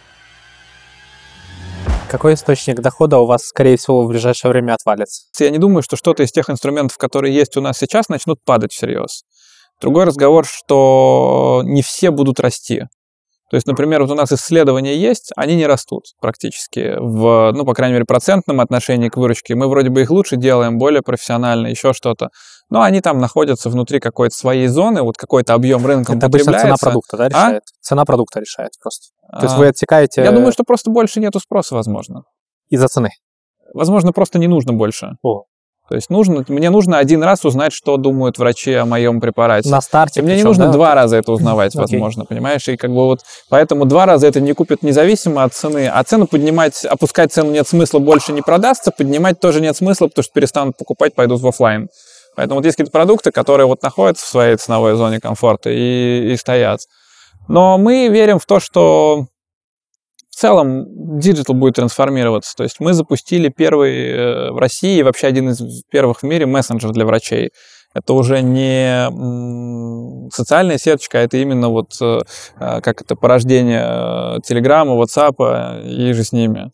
Какой источник дохода у вас, скорее всего, в ближайшее время отвалится? Я не думаю, что что-то из тех инструментов, которые есть у нас сейчас, начнут падать всерьез. Другой разговор, что не все будут расти. То есть, например, вот у нас исследования есть, они не растут практически в, ну, по крайней мере, процентном отношении к выручке. Мы вроде бы их лучше делаем, более профессионально, еще что-то. Но они там находятся внутри какой-то своей зоны, вот какой-то объем рынка это обычно цена продукта, да, решает? Цена продукта решает просто. То есть вы отсекаете... Я думаю, что просто больше нету спроса, возможно. Из-за цены? Возможно, просто не нужно больше. То есть мне нужно один раз узнать, что думают врачи о моем препарате. На старте. И мне не нужно 2 раза это узнавать, возможно, понимаешь? И как бы вот поэтому 2 раза это не купят независимо от цены. А цену поднимать, опускать цену нет смысла, больше не продастся, поднимать тоже нет смысла, потому что перестанут покупать, пойдут в офлайн. Поэтому вот есть какие-то продукты, которые вот находятся в своей ценовой зоне комфорта и стоят. Но мы верим в то, что в целом диджитал будет трансформироваться. То есть мы запустили первый в России, вообще один из первых в мире мессенджер для врачей. Это уже не социальная сеточка, а это именно вот как это порождение Телеграма, Ватсапа и же с ними.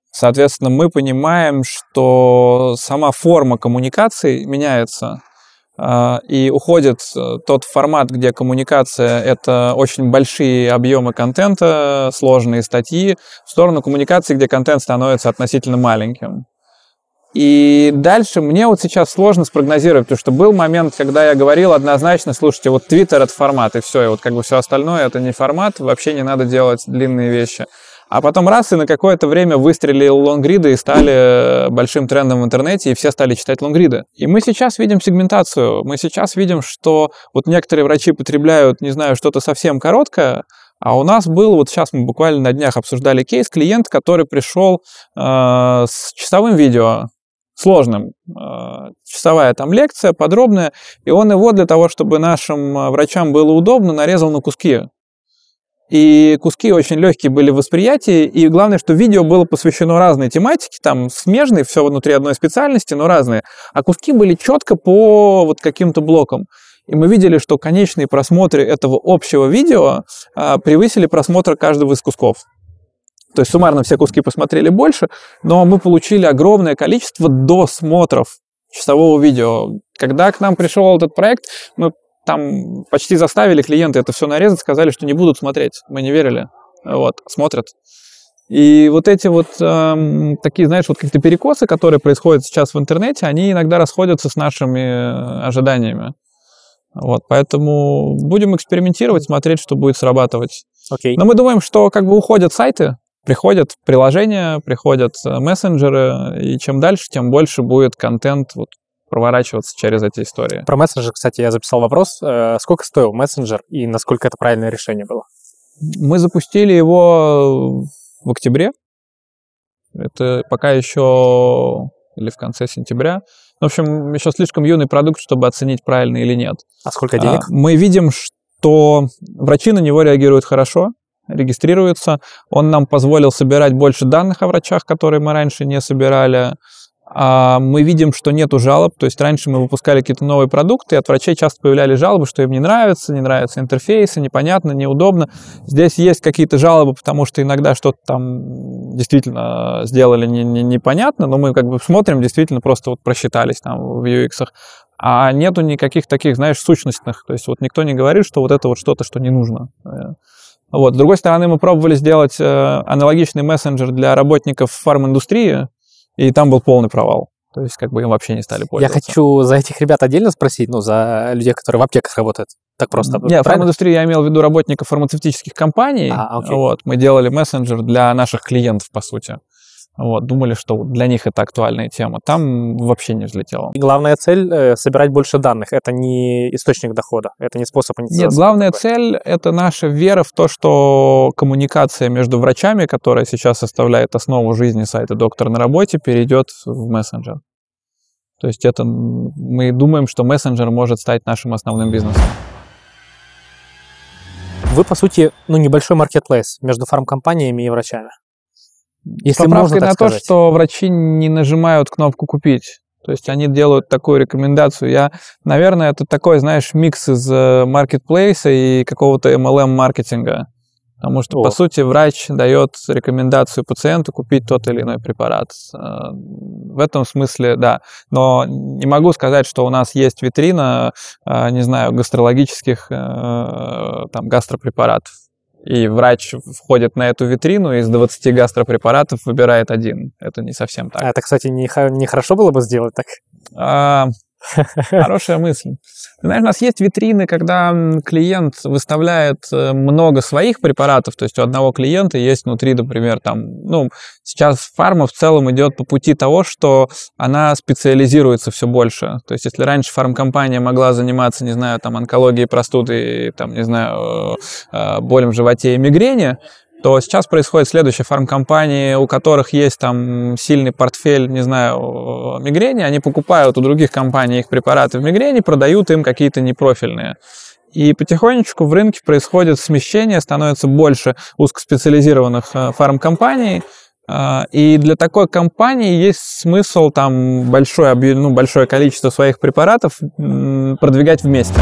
Соответственно, мы понимаем, что сама форма коммуникации меняется. и уходит тот формат, где коммуникация — это очень большие объемы контента, сложные статьи, в сторону коммуникации, где контент становится относительно маленьким. И дальше мне вот сейчас сложно спрогнозировать, потому что был момент, когда я говорил однозначно: слушайте, вот Twitter — это формат, и все, и вот как бы все остальное — это не формат, вообще не надо делать длинные вещи. А потом раз, и на какое-то время выстрелил лонгриды и стали большим трендом в интернете, и все стали читать лонгриды. И мы сейчас видим сегментацию, мы сейчас видим, что вот некоторые врачи потребляют, не знаю, что-то совсем короткое, а у нас был, вот сейчас мы буквально на днях обсуждали кейс, клиент, который пришел с часовым видео, сложным, часовая там лекция, подробная, и он его для того, чтобы нашим врачам было удобно, нарезал на куски. И куски очень легкие были в восприятии, и главное, что видео было посвящено разной тематике, там смежные, все внутри одной специальности, но разные, а куски были четко по вот каким-то блокам. И мы видели, что конечные просмотры этого общего видео превысили просмотр каждого из кусков. То есть суммарно все куски посмотрели больше, но мы получили огромное количество досмотров часового видео. Когда к нам пришел этот проект, мы там почти заставили клиента это все нарезать, сказали, что не будут смотреть. Мы не верили. Вот, смотрят. И вот эти вот такие, знаешь, вот какие-то перекосы, которые происходят сейчас в интернете, они иногда расходятся с нашими ожиданиями. Вот, поэтому будем экспериментировать, смотреть, что будет срабатывать. Окей. Но мы думаем, что как бы уходят сайты, приходят приложения, приходят мессенджеры, и чем дальше, тем больше будет контент вот проворачиваться через эти истории. Про мессенджер, кстати, я записал вопрос. Сколько стоил мессенджер и насколько это правильное решение было? Мы запустили его в октябре. Это пока еще или в конце сентября. В общем, еще слишком юный продукт, чтобы оценить, правильно или нет. А сколько денег? Мы видим, что врачи на него реагируют хорошо, регистрируются. Он нам позволил собирать больше данных о врачах, которые мы раньше не собирали. Мы видим, что нету жалоб, то есть раньше мы выпускали какие-то новые продукты, и от врачей часто появлялись жалобы, что им не нравятся интерфейсы, непонятно, неудобно. Здесь есть какие-то жалобы, потому что иногда что-то там действительно сделали непонятно, но мы как бы смотрим, действительно просто вот просчитались там в UX-ах. А нету никаких таких, знаешь, сущностных, то есть вот никто не говорит, что вот это вот что-то, что не нужно. Вот. С другой стороны, мы пробовали сделать аналогичный мессенджер для работников фарм-индустрии, и там был полный провал. То есть, как бы им вообще не стали пользоваться. Я хочу за этих ребят отдельно спросить, за людей, которые в аптеках работают. Так просто. Нет, фарм-индустрии я имел в виду работников фармацевтических компаний. Вот, мы делали мессенджер для наших клиентов, по сути. Вот, думали, что для них это актуальная тема. Там вообще не взлетело. И главная цель — собирать больше данных. Это не источник дохода, это не способ монетизации. Нет, главная цель — это наша вера в то, что коммуникация между врачами, которая сейчас составляет основу жизни сайта «Доктор на работе», перейдет в мессенджер. То есть это мы думаем, что мессенджер может стать нашим основным бизнесом. Вы, по сути, небольшой маркетплейс между фармкомпаниями и врачами. Если поправкой можно так на сказать. То, что врачи не нажимают кнопку «Купить». То есть они делают такую рекомендацию. Наверное, это такой, знаешь, микс из маркетплейса и какого-то MLM-маркетинга. Потому что, по сути, врач дает рекомендацию пациенту купить тот или иной препарат. В этом смысле, да. Но не могу сказать, что у нас есть витрина, не знаю, гастрологических там, гастропрепаратов. И врач входит на эту витрину и из 20 гастропрепаратов выбирает один. Это не совсем так. Это, кстати, не хорошо было бы сделать так? Хорошая мысль. Знаешь, у нас есть витрины, когда клиент выставляет много своих препаратов, то есть у одного клиента есть внутри, например, сейчас фарма в целом идет по пути того, что она специализируется все больше. То есть если раньше фармкомпания могла заниматься, не знаю, там, онкологией, простудой, там, не знаю, болью в животе и мигрени, то сейчас происходит следующее. Фармкомпании, у которых есть там сильный портфель, не знаю, мигрени, они покупают у других компаний их препараты в мигрени, продают им какие-то непрофильные. И потихонечку в рынке происходит смещение, становится больше узкоспециализированных фармкомпаний. И для такой компании есть смысл там большое количество своих препаратов продвигать вместе.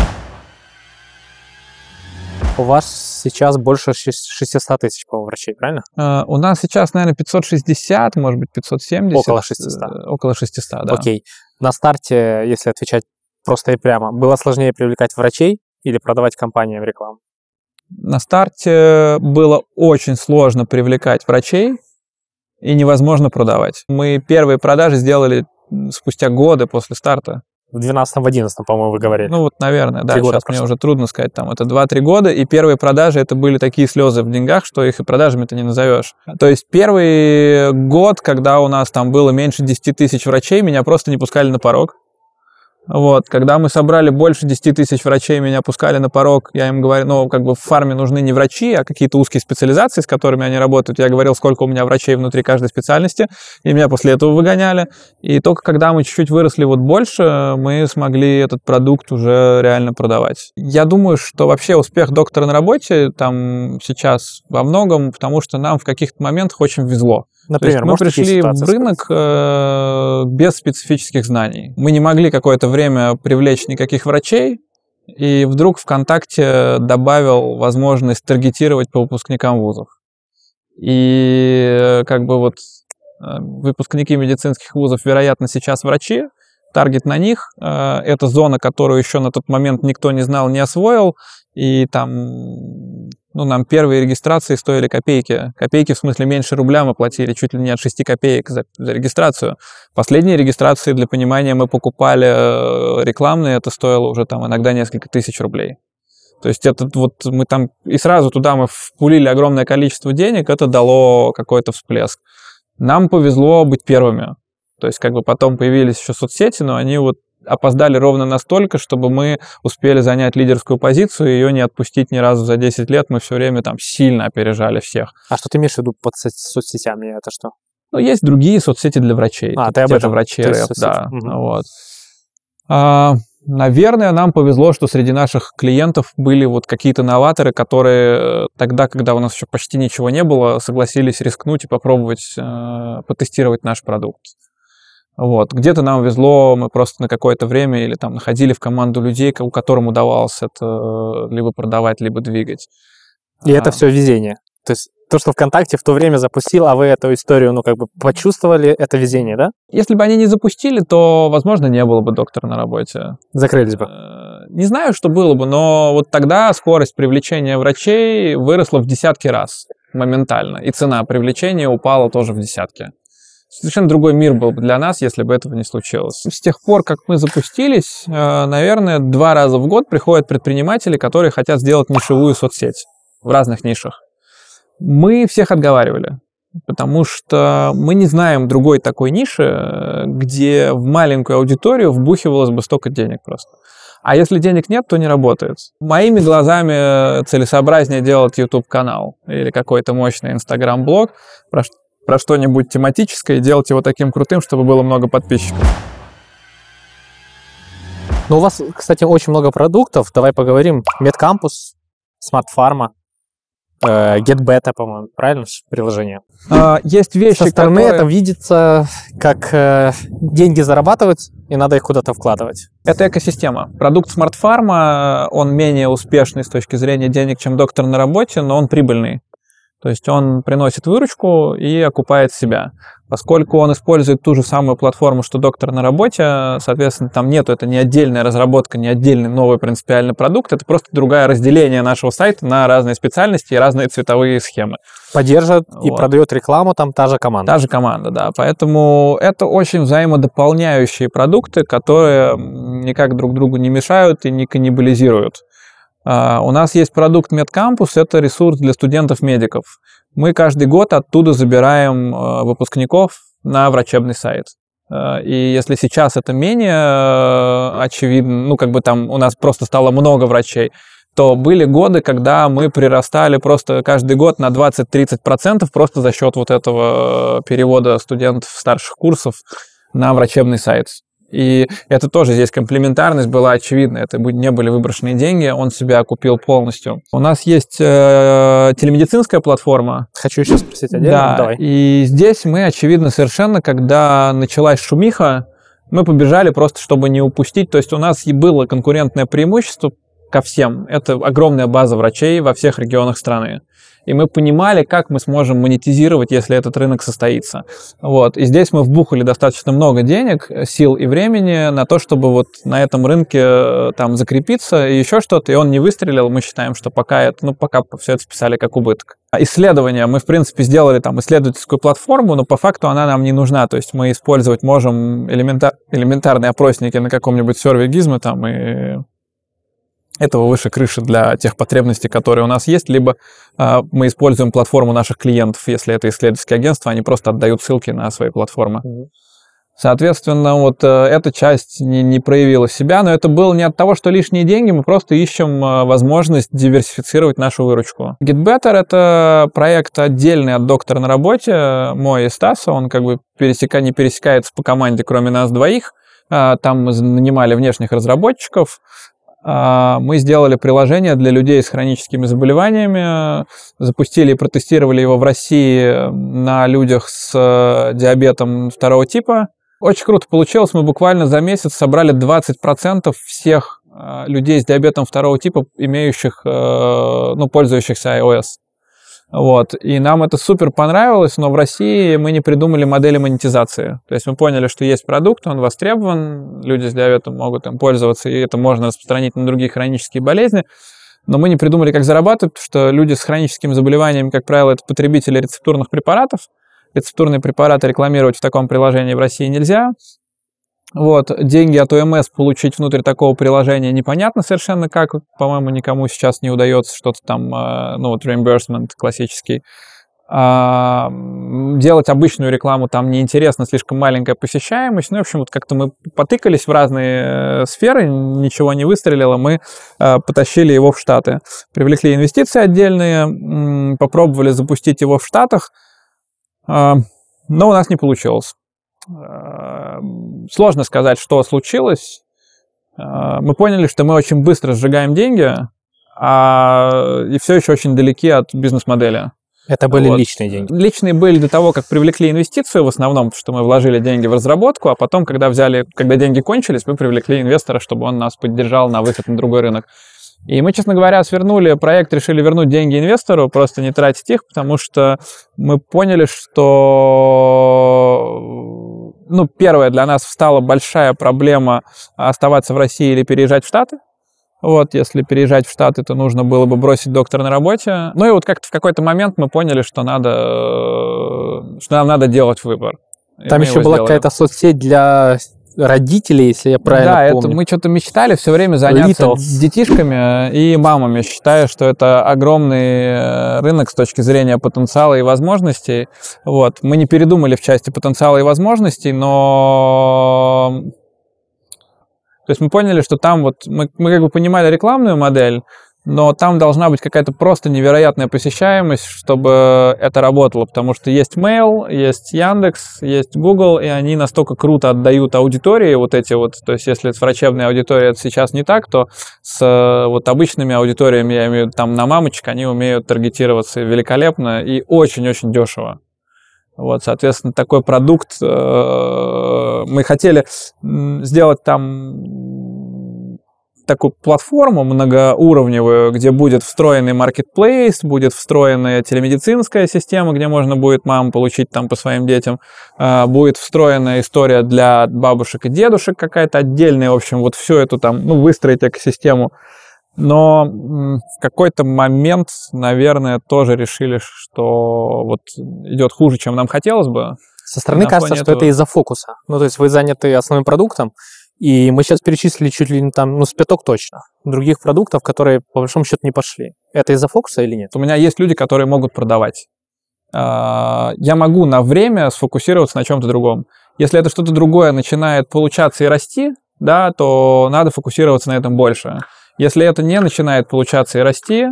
У вас сейчас больше 600 тысяч, по-моему, врачей, правильно? У нас сейчас, наверное, 560, может быть, 570. Около 600. Около 600, да. Окей. На старте, если отвечать Просто и прямо. Было сложнее привлекать врачей или продавать компаниям рекламу? На старте было очень сложно привлекать врачей и невозможно продавать. Мы первые продажи сделали спустя годы после старта. В 12-11, по-моему, вы говорили. Ну вот, наверное, да. 3 года сейчас прошло. мне уже трудно сказать, там, это 2-3 года, и первые продажи, это были такие слезы в деньгах, что их и продажами-то не назовешь. То есть первый год, когда у нас там было меньше 10 тысяч врачей, меня просто не пускали на порог. Вот, когда мы собрали больше 10 тысяч врачей, меня пускали на порог, я им говорю, ну, как бы в фарме нужны не врачи, а какие-то узкие специализации, с которыми они работают. Я говорил, сколько у меня врачей внутри каждой специальности, и меня после этого выгоняли. И только когда мы чуть-чуть выросли вот больше, мы смогли этот продукт уже реально продавать. Я думаю, что вообще успех доктора на работе там сейчас во многом, потому что нам в каких-то моментах очень везло. Например, мы пришли в рынок без специфических знаний. Мы не могли какое-то время привлечь никаких врачей, и вдруг ВКонтакте добавил возможность таргетировать по выпускникам вузов. И как бы вот выпускники медицинских вузов, вероятно, сейчас врачи, таргет на них. Это зона, которую еще на тот момент никто не знал, не освоил, и там... Ну, нам первые регистрации стоили копейки. Копейки, в смысле, меньше рубля мы платили, чуть ли не от 6 копеек за регистрацию. Последние регистрации, для понимания, мы покупали рекламные, это стоило уже там иногда несколько тысяч рублей. То есть это вот мы там... И сразу туда мы впулили огромное количество денег, это дало какой-то всплеск. Нам повезло быть первыми. То есть как бы потом появились еще соцсети, но они вот опоздали ровно настолько, чтобы мы успели занять лидерскую позицию и ее не отпустить ни разу за 10 лет. Мы все время там сильно опережали всех. А что ты имеешь в виду под соцсетями? Это что? Ну, есть другие соцсети для врачей. Ты об этом? Врачи РФ, да. Угу. Вот. Наверное, нам повезло, что среди наших клиентов были вот какие-то новаторы, которые тогда, когда у нас еще почти ничего не было, согласились рискнуть и попробовать потестировать наш продукт. Вот. Где-то нам везло, мы просто на какое-то время или там находили в команду людей, у которым удавалось это либо продавать, либо двигать. И это все везение. То есть то, что ВКонтакте в то время запустил, а вы эту историю, ну, как бы почувствовали, это везение, да? Если бы они не запустили, то, возможно, не было бы доктора на работе. Закрылись бы. Не знаю, что было бы, но вот тогда скорость привлечения врачей выросла в десятки раз моментально. И цена привлечения упала тоже в десятки. Совершенно другой мир был бы для нас, если бы этого не случилось. С тех пор, как мы запустились, наверное, 2 раза в год приходят предприниматели, которые хотят сделать нишевую соцсеть в разных нишах. Мы всех отговаривали, потому что мы не знаем другой такой ниши, где в маленькую аудиторию вбухивалось бы столько денег просто. А если денег нет, то не работает. Моими глазами целесообразнее делать YouTube-канал или какой-то мощный Instagram-блог, про что-нибудь тематическое и делать его таким крутым, чтобы было много подписчиков. Ну, у вас, кстати, очень много продуктов. Давай поговорим. Медкампус, Смарт-фарма, GetBeta, по-моему, правильно приложение? Есть вещи, со стороны которые... это видится, как деньги зарабатывать, и надо их куда-то вкладывать. Это экосистема. Продукт Смарт-фарма, он менее успешный с точки зрения денег, чем доктор на работе, но он прибыльный. То есть он приносит выручку и окупает себя. Поскольку он использует ту же самую платформу, что доктор на работе, соответственно, там нету, это не отдельная разработка, не отдельный новый принципиальный продукт, это просто другое разделение нашего сайта на разные специальности и разные цветовые схемы. Поддерживает и продает рекламу там та же команда. Та же команда, да. Поэтому это очень взаимодополняющие продукты, которые никак друг другу не мешают и не каннибализируют. У нас есть продукт Медкампус, это ресурс для студентов-медиков. Мы каждый год оттуда забираем выпускников на врачебный сайт. И если сейчас это менее очевидно, ну как бы там у нас просто стало много врачей, то были годы, когда мы прирастали просто каждый год на 20-30% просто за счет вот этого перевода студентов старших курсов на врачебный сайт. И это тоже здесь комплементарность была очевидна. Это не были выброшенные деньги, он себя окупил полностью. У нас есть телемедицинская платформа. Хочу еще спросить отдельно. Да, давай. И здесь мы, очевидно, совершенно, когда началась шумиха, мы побежали просто, чтобы не упустить. То есть у нас и было конкурентное преимущество ко всем. Это огромная база врачей во всех регионах страны. И мы понимали, как мы сможем монетизировать, если этот рынок состоится. Вот. И здесь мы вбухали достаточно много денег, сил и времени на то, чтобы вот на этом рынке там закрепиться и еще что-то. И он не выстрелил. Мы считаем, что пока все это списали как убыток. Исследования. Мы, в принципе, сделали там исследовательскую платформу, но по факту она нам не нужна. То есть мы использовать можем элементарные опросники на каком-нибудь сервере Gizmo там и... Этого выше крыши для тех потребностей, которые у нас есть, либо мы используем платформу наших клиентов, если это исследовательские агентства, они просто отдают ссылки на свои платформы. Соответственно, вот эта часть не проявила себя, но это было не от того, что лишние деньги, мы просто ищем возможность диверсифицировать нашу выручку. GetBetter — это проект отдельный от доктора на работе, мой и Стаса, он как бы не пересекается по команде, кроме нас двоих. Там мы нанимали внешних разработчиков. Мы сделали приложение для людей с хроническими заболеваниями, запустили и протестировали его в России на людях с диабетом 2 типа. Очень круто получилось, мы буквально за месяц собрали 20% всех людей с диабетом 2 типа, пользующихся iOS. Вот. И нам это супер понравилось, но в России мы не придумали модели монетизации. То есть мы поняли, что есть продукт, он востребован, люди с диабетом могут им пользоваться, и это можно распространить на другие хронические болезни. Но мы не придумали, как зарабатывать, потому что люди с хроническими заболеваниями, как правило, это потребители рецептурных препаратов. Рецептурные препараты рекламировать в таком приложении в России нельзя. Вот. Деньги от ОМС получить внутрь такого приложения непонятно совершенно как. По-моему, никому сейчас не удается что-то там, reimbursement классический. Делать обычную рекламу там неинтересно, слишком маленькая посещаемость. В общем, вот как-то мы потыкались в разные сферы, ничего не выстрелило, мы потащили его в Штаты. Привлекли инвестиции отдельные, попробовали запустить его в Штатах, но у нас не получилось. Сложно сказать, что случилось. Мы поняли, что мы очень быстро сжигаем деньги, и все еще очень далеки от бизнес-модели. Это были личные деньги? Личные были до того, как привлекли инвестицию в основном, потому что мы вложили деньги в разработку, а потом, когда деньги кончились, мы привлекли инвестора, чтобы он нас поддержал на выход на другой рынок. И мы, честно говоря, свернули проект, решили вернуть деньги инвестору, просто не тратить их, потому что мы поняли, что, первое, для нас встала большая проблема оставаться в России или переезжать в Штаты. Вот, если переезжать в Штаты, то нужно было бы бросить доктора на работе. И вот как-то в какой-то момент мы поняли, что нам надо делать выбор. Там еще была какая-то соцсеть для родителей, если я правильно помню. Да, мы что-то мечтали все время заняться детишками и мамами, считая, что это огромный рынок с точки зрения потенциала и возможностей. Вот. Мы не передумали в части потенциала и возможностей, но... То есть мы поняли, что там мы как бы понимали рекламную модель, но там должна быть какая-то просто невероятная посещаемость, чтобы это работало, потому что есть Mail, есть Яндекс, есть Google, и они настолько круто отдают аудитории то есть если с врачебной аудиторией это сейчас не так, то с обычными аудиториями, я имею в виду там на мамочек, они умеют таргетироваться великолепно и очень-очень дешево. Вот, соответственно, такой продукт мы хотели сделать там такую платформу многоуровневую, где будет встроенный marketplace, будет встроенная телемедицинская система, где можно будет маму получить там по своим детям, будет встроенная история для бабушек и дедушек какая-то отдельная, в общем, вот всю эту там, выстроить экосистему. Но в какой-то момент, наверное, тоже решили, что идет хуже, чем нам хотелось бы. Со стороны кажется, что это из-за фокуса. То есть вы заняты основным продуктом, и мы сейчас перечислили чуть ли не там, с пяток точно других продуктов, которые по большому счету не пошли. Это из-за фокуса или нет? У меня есть люди, которые могут продавать. Я могу на время сфокусироваться на чем-то другом. Если это что-то другое начинает получаться и расти, да, то надо фокусироваться на этом больше. Если это не начинает получаться и расти,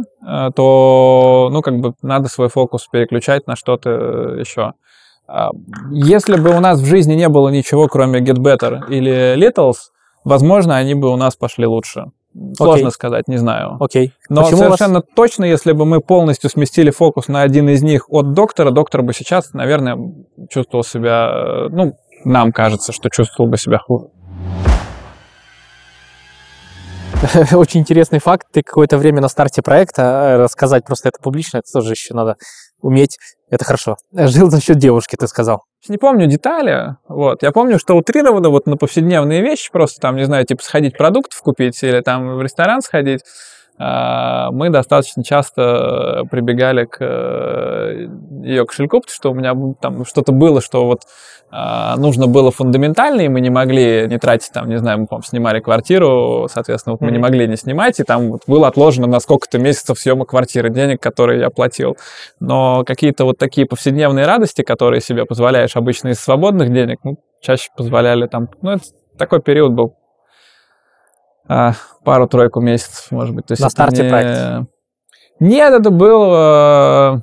то, надо свой фокус переключать на что-то еще. Если бы у нас в жизни не было ничего, кроме GetBetter или Littles, возможно, они бы у нас пошли лучше. Сложно сказать, не знаю. Но совершенно точно, если бы мы полностью сместили фокус на один из них от доктора, доктор бы сейчас, наверное, чувствовал себя, нам кажется, что чувствовал бы себя хуже. Очень интересный факт. Ты какое-то время на старте проекта, рассказать просто это публично, это тоже еще надо уметь. Это хорошо. Жил за счет девушки, ты сказал. Не помню детали, вот. Я помню, что утрированно вот на повседневные вещи, просто там, не знаю, типа сходить продуктов купить или там в ресторан сходить, мы достаточно часто прибегали к ее кошельку, потому что у меня там что-то было, что вот нужно было фундаментально, и мы не могли не тратить, там, не знаю, мы, по-моему, снимали квартиру, соответственно, вот мы не могли не снимать, и там вот было отложено на сколько-то месяцев съема квартиры, денег, которые я платил. Но какие-то вот такие повседневные радости, которые себе позволяешь обычно из свободных денег, ну, чаще позволяли там, ну, это такой период был. Пару-тройку месяцев, может быть. То есть на старте проекта? Нет, это был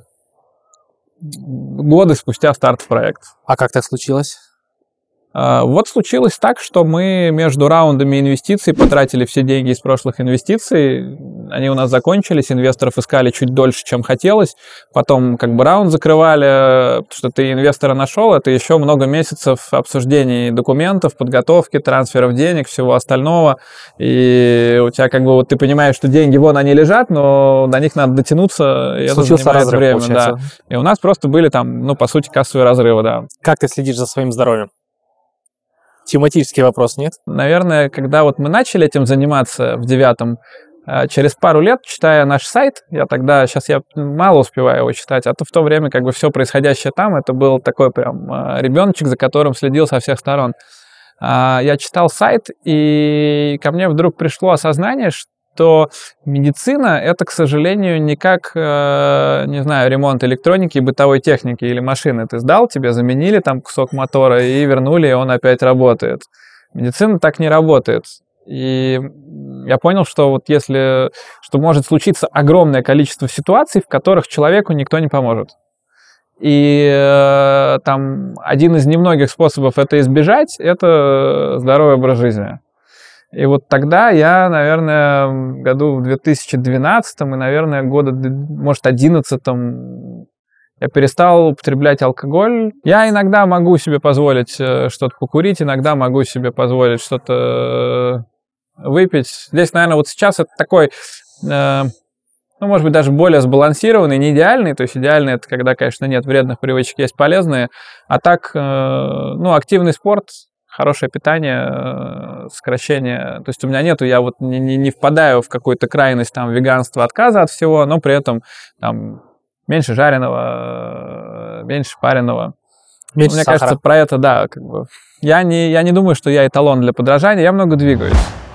годы спустя старт проекта. А как так случилось? Вот случилось так, что мы между раундами инвестиций потратили все деньги из прошлых инвестиций. Они у нас закончились, инвесторов искали чуть дольше, чем хотелось. Потом как бы раунд закрывали, потому что ты инвестора нашел, это еще много месяцев обсуждений документов, подготовки, трансферов денег, всего остального. И у тебя как бы вот ты понимаешь, что деньги вон они лежат, но до них надо дотянуться, и это занимает время. Да. И у нас просто были там, ну, по сути, кассовые разрывы, да. Как ты следишь за своим здоровьем? Тематический вопрос, нет? Наверное, когда вот мы начали этим заниматься в 9-м, через пару лет, читая наш сайт, сейчас я мало успеваю его читать, а то в то время как бы все происходящее там, это был такой прям ребеночек, за которым следил со всех сторон. Я читал сайт, и ко мне вдруг пришло осознание, что медицина — это, к сожалению, не как, не знаю, ремонт электроники и бытовой техники или машины. Ты сдал, тебе заменили там кусок мотора и вернули, и он опять работает. Медицина так не работает. И я понял, что вот что может случиться огромное количество ситуаций, в которых человеку никто не поможет. И там один из немногих способов это избежать — это здоровый образ жизни. И вот тогда я, наверное, году в 2012 и, наверное, года, может, 2011 я перестал употреблять алкоголь. Я иногда могу себе позволить что-то покурить, иногда могу себе позволить что-то выпить. Здесь, наверное, вот сейчас это такой, ну, может быть, даже более сбалансированный, не идеальный. То есть идеальный — это когда, конечно, нет вредных привычек, есть полезные. А так, ну, активный спорт, хорошее питание, сокращение. То есть у меня нету, я вот не впадаю в какую-то крайность там веганства, отказа от всего, но при этом там меньше жареного, меньше пареного. Меньше Мне сахара. кажется, про это, да, как бы. Я не думаю, что я эталон для подражания, я много двигаюсь.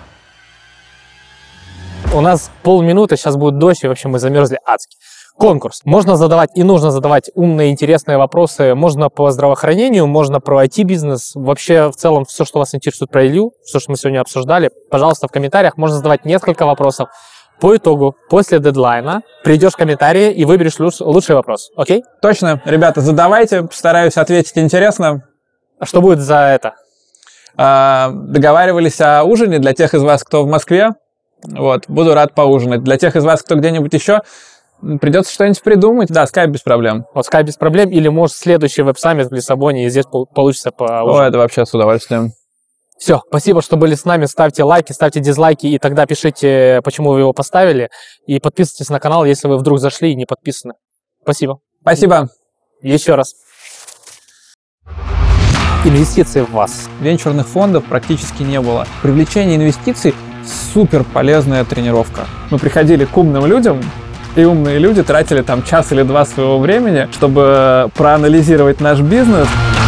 У нас полминуты, сейчас будет дождь, и вообще мы замерзли адски. Конкурс. Можно задавать и нужно задавать умные, интересные вопросы. Можно по здравоохранению, можно про IT-бизнес. Вообще, в целом, все, что вас интересует про Илью, все, что мы сегодня обсуждали, пожалуйста, в комментариях можно задавать несколько вопросов. По итогу, после дедлайна, придешь в комментарии и выберешь лучший вопрос. Окей? Точно. Ребята, задавайте, постараюсь ответить интересно. А что будет за это? Договаривались о ужине для тех из вас, кто в Москве. Вот, буду рад поужинать. Для тех из вас, кто где-нибудь еще, придется что-нибудь придумать. Да, скайп без проблем. Вот скайп без проблем, или, может, следующий веб-саммит в Лиссабоне, и здесь получится поужинать. О, это вообще с удовольствием. Все, спасибо, что были с нами. Ставьте лайки, ставьте дизлайки, и тогда пишите, почему вы его поставили. И подписывайтесь на канал, если вы вдруг зашли и не подписаны. Спасибо. Спасибо. Еще раз. Инвестиции в вас. Венчурных фондов практически не было. Привлечение инвестиций — супер полезная тренировка. Мы приходили к умным людям, и умные люди тратили там час или два своего времени, чтобы проанализировать наш бизнес.